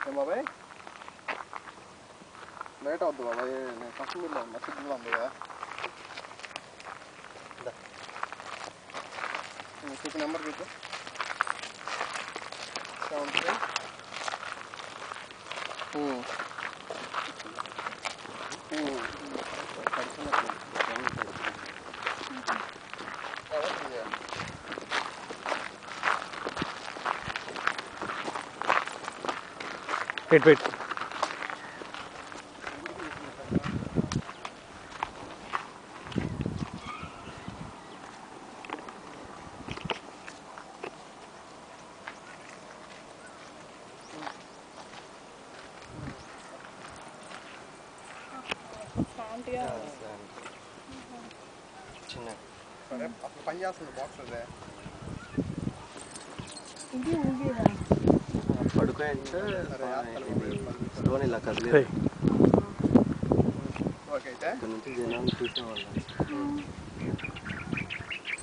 బాబాయ్ లేట్ అవుద్ది బాబాయ్, నేను కస్టమర్లో ఉన్నా, సిగ్నల్ ఉంది కదా. మీకు నెంబర్ చెప్పు. 75 wait. సరే అసలు పని చేస్తుంది బాక్స్ అదే పడుకోయంటే స్టోన్ ఇలా కదిలే ఓకే అయితే ఇక్కడ నుంచి జనాలు చూసేవాళ్ళం.